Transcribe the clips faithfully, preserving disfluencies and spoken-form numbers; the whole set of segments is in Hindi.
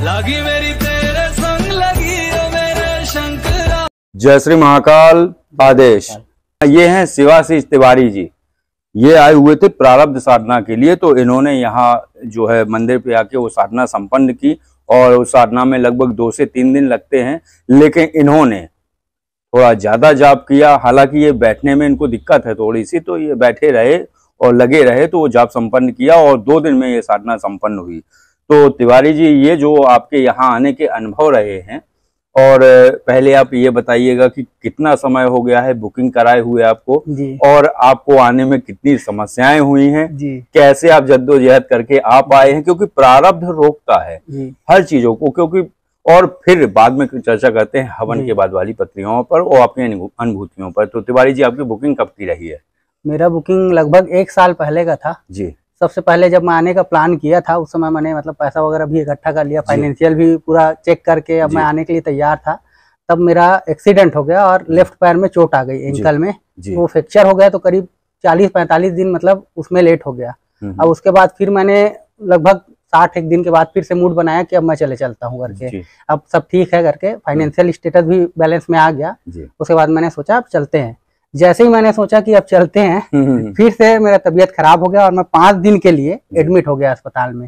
लगी मेरी तेरे संग लगी ओ मेरे शंकरा। जय श्री महाकाल आदेश। ये हैं शिवाशीष तिवारी जी। ये आए हुए थे प्रारब्ध साधना के लिए, तो इन्होंने यहाँ जो है मंदिर पे आके वो साधना संपन्न की और उस साधना में लगभग दो से तीन दिन लगते हैं। लेकिन इन्होंने थोड़ा ज्यादा जाप किया, हालांकि ये बैठने में इनको दिक्कत है थोड़ी सी, तो ये बैठे रहे और लगे रहे, तो वो जाप संपन्न किया और दो दिन में ये साधना संपन्न हुई। तो तिवारी जी, ये जो आपके यहाँ आने के अनुभव रहे हैं, और पहले आप ये बताइएगा कि कितना समय हो गया है बुकिंग कराए हुए आपको जी, और आपको आने में कितनी समस्याएं हुई हैं जी, कैसे आप जद्दोजहद करके आप आए हैं, क्योंकि प्रारब्ध रोकता है हर चीजों को, क्योंकि और फिर बाद में चर्चा करते हैं हवन के बाद वाली प्रक्रियाओं पर और आपकी अनुभूतियों पर। तो तिवारी जी, आपकी बुकिंग कब की रही है? मेरा बुकिंग लगभग एक साल पहले का था जी। सबसे पहले जब मैं आने का प्लान किया था, उस समय मैंने मतलब पैसा वगैरह भी इकट्ठा कर लिया, फाइनेंशियल भी पूरा चेक करके अब मैं आने के लिए तैयार था। तब मेरा एक्सीडेंट हो गया और लेफ्ट पैर में चोट आ गई एंकल में, वो फ्रैक्चर हो गया, तो करीब चालीस पैंतालीस दिन मतलब उसमें लेट हो गया। अब उसके बाद फिर मैंने लगभग साठ एक दिन के बाद फिर से मूड बनाया कि अब मैं चले चलता हूँ करके, अब सब ठीक है करके, फाइनेंशियल स्टेटस भी बैलेंस में आ गया। उसके बाद मैंने सोचा अब चलते हैं। जैसे ही मैंने सोचा कि अब चलते हैं, फिर से मेरा तबीयत खराब हो गया और मैं पांच दिन के लिए एडमिट हो गया अस्पताल में।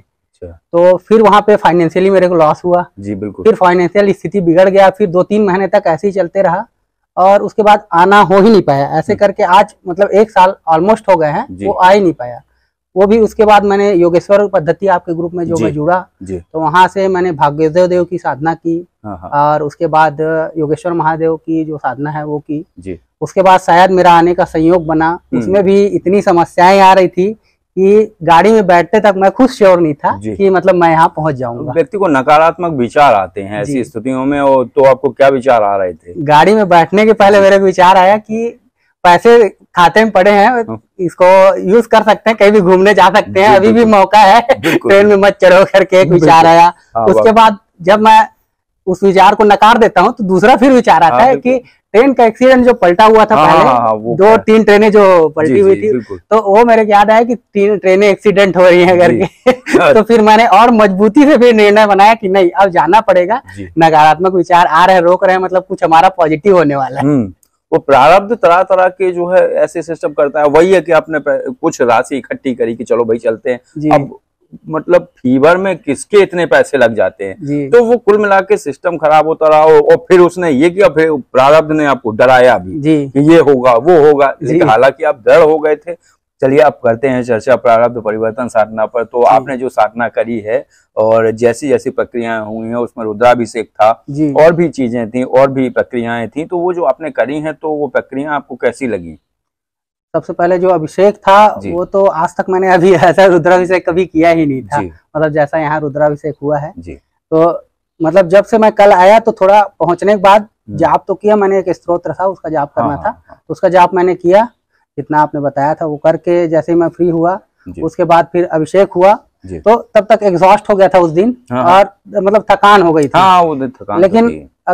तो फिर वहां पे फाइनेंशियली मेरे को लॉस हुआ जी, बिल्कुल। फिर फाइनेंशियल स्थिति बिगड़ गया, फिर दो तीन महीने तक ऐसे ही चलते रहा और उसके बाद आना हो ही नहीं पाया। ऐसे करके आज मतलब एक साल ऑलमोस्ट हो गए हैं, वो आ ही नहीं पाया। वो भी उसके बाद मैंने योगेश्वर पद्धति आपके ग्रुप में जो मैं जुड़ा, तो वहां से मैंने भाग्यदेव देव की साधना की और उसके बाद योगेश्वर महादेव की जो साधना है वो की जी। उसके बाद शायद मेरा आने का संयोग बना। उसमें भी इतनी समस्याएं आ रही थी कि गाड़ी में बैठते तक मैं खुद श्योर नहीं था कि मतलब मैं यहाँ पहुंच जाऊंगा। व्यक्ति को नकारात्मक विचार आते हैं ऐसी स्थितियों में, और तो आपको क्या विचार आ रहे थे? गाड़ी में बैठने के पहले मेरे विचार आया कि पैसे खाते में पड़े हैं, इसको यूज कर सकते हैं, कहीं भी घूमने जा सकते हैं, अभी भी मौका है, ट्रेन में मत चढ़ो करके एक विचार आया। उसके बाद जब मैं उस विचार को नकार देता हूँ तो दूसरा फिर विचार आता है कि ट्रेन का एक्सीडेंट जो पलटा हुआ था पहले, हाँ, हाँ, दो तीन ट्रेनें जो पलटी हुई थी, तो वो मेरे को याद आया कि तीन ट्रेनें एक्सीडेंट हो रही हैं करके। तो फिर मैंने और मजबूती से फिर निर्णय बनाया कि नहीं, अब जाना पड़ेगा। नकारात्मक विचार आ रहे हैं, रोक रहे हैं, मतलब कुछ हमारा पॉजिटिव होने वाला है। वो प्रारब्ध तरह तरह के जो है ऐसे सिस्टम करता है। वही है कि आपने कुछ राशि इकट्ठी करी कि चलो भाई चलते हैं, अब मतलब फीवर में किसके इतने पैसे लग जाते हैं, तो वो कुल मिला के सिस्टम खराब होता रहा। और फिर उसने ये किया, फिर प्रारब्ध ने आपको डराया भी कि ये होगा वो होगा, लेकिन हालांकि आप डर हो गए थे। चलिए आप करते हैं चर्चा प्रारब्ध परिवर्तन साधना पर। तो आपने जो साधना करी है और जैसी जैसी प्रक्रियाएं हुई हैं, उसमें रुद्राभिषेक था और भी चीजें थी और भी प्रक्रियाएं थी, तो वो जो आपने करी हैं, तो वो प्रक्रिया आपको कैसी लगी? सबसे पहले जो अभिषेक था वो तो आज तक मैंने अभी ऐसा रुद्राभिषेक कभी किया ही नहीं था, मतलब जैसा यहाँ रुद्राभिषेक हुआ है जी। तो मतलब जब से मैं कल आया तो थोड़ा पहुंचने के बाद जाप तो किया मैंने, एक स्तोत्र था उसका जाप करना हाँ, था हाँ, हाँ। तो उसका जाप मैंने किया, जितना आपने बताया था वो करके जैसे मैं फ्री हुआ, उसके बाद फिर अभिषेक हुआ, तो तब तक एग्जॉस्ट हो गया था उस दिन हाँ, और मतलब थकान हो गई थी हाँ, वो दिन थकान। लेकिन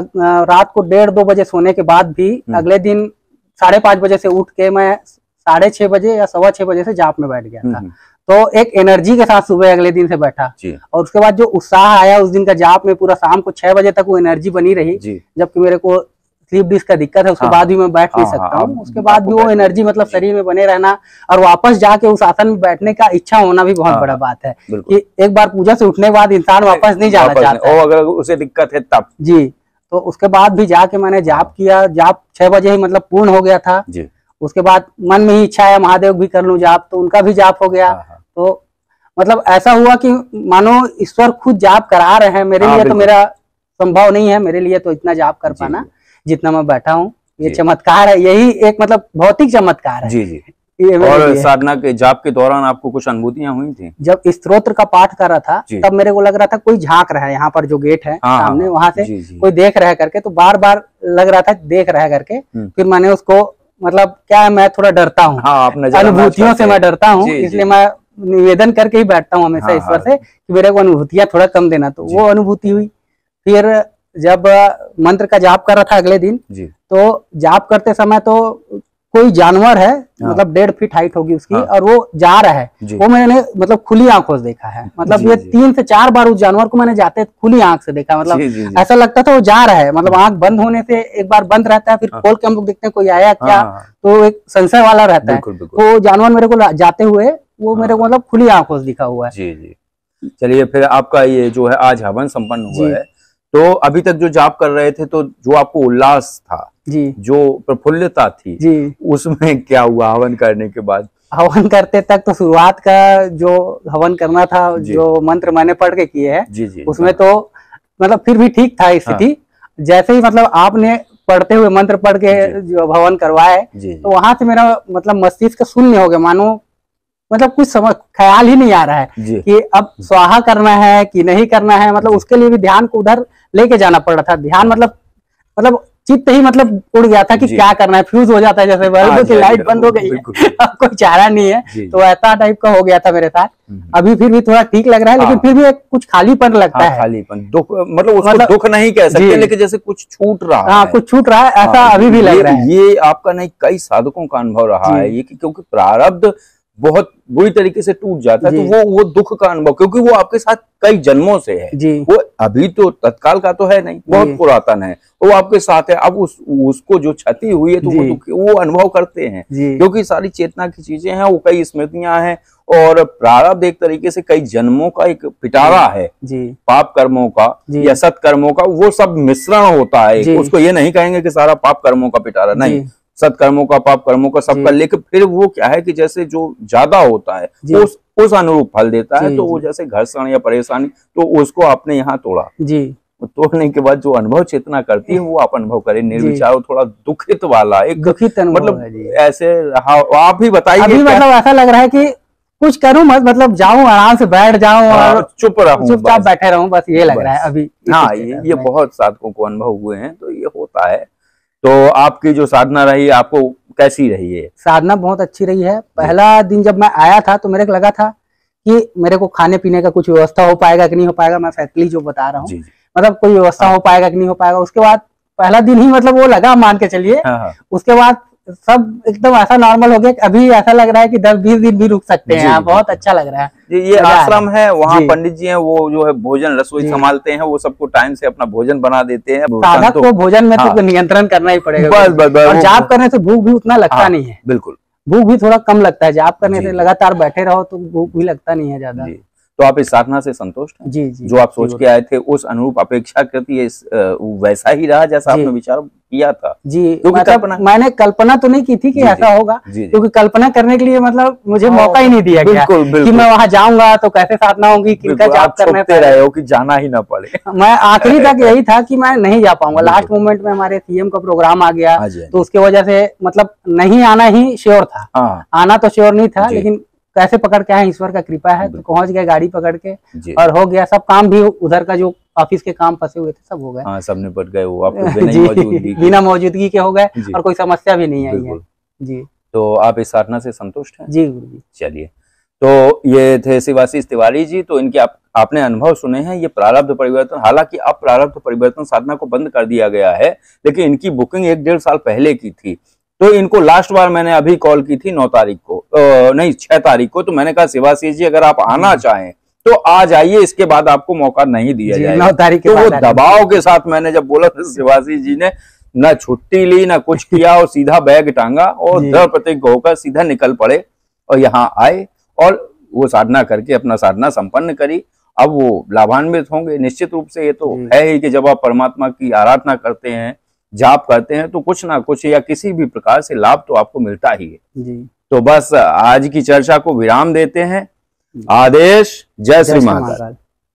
रात को डेढ़ दो बजे सोने के बाद भी अगले दिन साढ़े पांच बजे से उठ के मैं साढ़े छह बजे या सवा छह बजे से जाप में बैठ गया था। तो एक एनर्जी के साथ सुबह अगले दिन से बैठा, और उसके बाद जो उत्साह आया उस दिन का जाप में, पूरा शाम को छह बजे तक वो एनर्जी बनी रही। जबकि मेरे को स्लीप डिस्क का दिक्कत है, उसके बाद भी मैं बैठ नहीं सकता हूँ, उसके बाद भी वो एनर्जी मतलब शरीर में बने रहना और वापस जाके उस आसन में बैठने का इच्छा होना भी बहुत बड़ा बात है कि एक बार पूजा से उठने के बाद इंसान वापस नहीं जाना चाहता, अगर उसे दिक्कत है तब जी। तो उसके बाद भी जाके मैंने जाप किया, जाप छह बजे ही मतलब पूर्ण हो गया था। उसके बाद मन में ही इच्छा है महादेव भी कर लूं जाप, तो उनका भी जाप हो गया। तो मतलब ऐसा हुआ कि मानो ईश्वर खुद जाप करा रहे हैं मेरे लिए। तो मेरा संभव नहीं है मेरे लिए तो इतना जाप कर पाना जितना मैं बैठा हूँ, ये चमत्कार है, यही एक मतलब भौतिक चमत्कार है जी जी। और साधना के जाप के दौरान आपको कुछ अनुभूतियां हुई थी? जब स्तोत्र का पाठ कर रहा था तब मेरे को लग रहा था कोई झांक रहा है, यहाँ पर जो गेट है हाँ, सामने वहां से जी, जी। कोई देख रहा है करके, तो बार बार लग रहा था देख रहा है करके। फिर मैंने उसको मतलब क्या है, मैं थोड़ा डरता हूँ हाँ, अनुभूतियों से मैं डरता हूँ, इसलिए मैं निवेदन करके ही बैठता हूँ हमेशा ईश्वर से कि मेरे को अनुभूतियां थोड़ा कम देना। तो वो अनुभूति हुई। फिर जब मंत्र का जाप कर रहा था अगले दिन, तो जाप करते समय तो कोई जानवर है, हाँ। मतलब डेढ़ फीट हाइट होगी उसकी, हाँ। और वो जा रहा है, वो मैंने मतलब खुली आंखों से देखा है। मतलब जी, ये जी। तीन से चार बार उस जानवर को मैंने जाते खुली आंख से देखा। मतलब जी, जी, जी। ऐसा लगता था वो जा रहा है, मतलब आंख बंद होने से एक बार बंद रहता है, फिर खोल के हम लोग देखते हैं कोई आया क्या, हाँ। तो एक संशय वाला रहता है। बिल्कुल, बिल्कुल। वो जानवर मेरे को जाते हुए वो मेरे को मतलब खुली आंखों से दिखा हुआ है। जी जी। चलिए, फिर आपका ये जो है आज हवन संपन्न हुआ है, तो अभी तक जो जाप कर रहे थे, तो जो आपको उल्लास था जी, जो प्रफुल्लता थी जी, उसमें क्या हुआ हवन करने के बाद? हवन करते तक तो शुरुआत का जो हवन करना था, जो मंत्र मैंने पढ़ के किए है, जी जी, उसमें तो मतलब फिर भी ठीक था स्थिति। हाँ। जैसे ही मतलब आपने पढ़ते हुए मंत्र पढ़ के जो हवन करवाए, तो वहां से मेरा मतलब मस्तिष्क शून्य हो गया, मानो मतलब कुछ समझ ख्याल ही नहीं आ रहा है कि अब स्वाहा करना है कि नहीं करना है। मतलब उसके लिए भी ध्यान को उधर लेके जाना पड़ रहा था। ध्यान मतलब मतलब चित्त ही मतलब उड़ गया था कि क्या करना है, फ्यूज हो जाता है जैसे बल्ब की लाइट बंद हो गई है, अब कोई चारा नहीं है, तो ऐसा टाइप का हो गया था मेरे साथ। अभी फिर भी थोड़ा ठीक लग रहा है, लेकिन फिर भी एक कुछ खालीपन लगता है। खालीपन, दुख, मतलब उसको मतलब, दुख नहीं कह सकते, लेकिन जैसे कुछ छूट रहा है। हाँ, कुछ छूट रहा है, ऐसा अभी भी लग रहा है। ये आपका नहीं, कई साधकों का अनुभव रहा है ये, क्योंकि प्रारब्ध बहुत बुरी तरीके से टूट जाता है, तो वो वो दुख का अनुभव, क्योंकि वो आपके साथ कई जन्मों से है जी। वो अभी तो तत्काल का तो है नहीं, बहुत पुरातन है, वो आपके साथ है। अब उस उसको जो क्षति हुई है तो वो दुख वो अनुभव करते हैं, क्योंकि सारी चेतना की चीजें हैं, वो कई स्मृतियां हैं, और प्रारब्ध एक तरीके से कई जन्मों का एक पिटारा है जी। पाप कर्मों का या सत्कर्मों का, वो सब मिश्रण होता है। उसको ये नहीं कहेंगे कि सारा पाप कर्मों का पिटारा, नहीं, सत्कर्मों का, पाप कर्मों का, सबका, लेकिन फिर वो क्या है कि जैसे जो ज्यादा होता है उस उस अनुरूप फल देता है। तो वो जैसे घर्षण या परेशानी, तो उसको आपने यहाँ तोड़ा जी। तोड़ने के बाद जो अनुभव चेतना करती है वो आप अनुभव करें, निर्विचार, थोड़ा दुखित वाला एक दुखित मतलब ऐसे। आप ही बताइए। अभी मतलब ऐसा लग रहा है कि कुछ करूं मत, मतलब जाऊं आराम से बैठ जाऊं और चुप रहूं, चुपचाप बैठे रहूं, बस ये लग रहा है अभी। हाँ, ये ये बहुत साधकों को अनुभव हुए हैं, तो ये होता है। तो आपकी जो साधना रही, आपको कैसी रही है? साधना बहुत अच्छी रही है। पहला दिन जब मैं आया था तो मेरे को लगा था कि मेरे को खाने पीने का कुछ व्यवस्था हो पाएगा कि नहीं हो पाएगा। मैं फैक्टली जो बता रहा हूँ, मतलब कोई व्यवस्था हो पाएगा कि नहीं हो पाएगा। उसके बाद पहला दिन ही मतलब वो लगा, मान के चलिए। उसके बाद सब एकदम ऐसा नॉर्मल हो गया कि अभी ऐसा लग रहा है कि दस बीस दिन भी रुक सकते हैं। यहाँ बहुत अच्छा लग रहा है। ये आश्रम है, वहाँ पंडित जी हैं, वो जो है भोजन रसोई संभालते हैं, वो सबको टाइम से अपना भोजन बना देते हैं। साधक को भोजन में तो नियंत्रण करना ही पड़ेगा, बस बस बस। और जाप करने से भूख भी उतना लगता नहीं है। बिल्कुल, भूख भी थोड़ा कम लगता है। जाप करने से लगातार बैठे रहो तो भूख भी लगता नहीं है ज्यादा। तो आप इस साधना से संतुष्ट हैं? जी जी। जो आप सोच के आए थे उस अनुरूप अपेक्षाकृत ये वैसा ही रहा जैसा आपने विचार किया था? जी, मतलब कल्पना मैंने कल्पना तो नहीं की थी कि ऐसा होगा, क्योंकि कल्पना करने के लिए मतलब मुझे मौका ही नहीं दिया गया कि मैं वहां जाऊंगा तो कैसे साधना होगी, किनका जाप करने पे रहे हो कि जाना ही ना पड़े। मैं आखिरी तक यही था कि मैं नहीं जा पाऊंगा। लास्ट मोमेंट में हमारे सीएम का प्रोग्राम आ गया, तो उसके वजह से मतलब नहीं आना ही श्योर था। आना तो श्योर नहीं था, लेकिन कैसे पकड़ के आए, ईश्वर का कृपा है, तो पहुंच गए गाड़ी पकड़ के, और हो गया सब काम भी। उधर का जो ऑफिस के काम फंसे हुए थे सब हो गए। हाँ, सब निपट गए। वो आपको बिना मौजूदगी बिना मौजूदगी के हो गए, और कोई समस्या भी नहीं आई है जी। तो आप इस साधना से संतुष्ट हैं? जी गुरु जी। चलिए, तो ये थे शिवाशीष तिवारी जी। तो इनके आप, आपने अनुभव सुने हैं। ये प्रारब्ध परिवर्तन, हालांकि अब प्रारब्ध परिवर्तन साधना को बंद कर दिया गया है, लेकिन इनकी बुकिंग एक डेढ़ साल पहले की थी। तो इनको लास्ट बार मैंने अभी कॉल की थी नौ तारीख को, आ, नहीं छह तारीख को। तो मैंने कहा शिवाशीष जी अगर आप आना चाहें तो आ जाइए, इसके बाद आपको मौका नहीं दिया जाएगा। नौ तारीख तो वो दबाव के साथ मैंने जब बोला तो शिवाशीष जी ने ना छुट्टी ली ना कुछ किया, और सीधा बैग टांगा और दृढ़ प्रतिज्ञ होकर सीधा निकल पड़े और यहाँ आए, और वो साधना करके अपना साधना संपन्न करी। अब वो लाभान्वित होंगे निश्चित रूप से। ये तो है ही कि जब आप परमात्मा की आराधना करते हैं, जाप करते हैं, तो कुछ ना कुछ या किसी भी प्रकार से लाभ तो आपको मिलता ही है जी। तो बस आज की चर्चा को विराम देते हैं। आदेश। जय श्री महाकाल।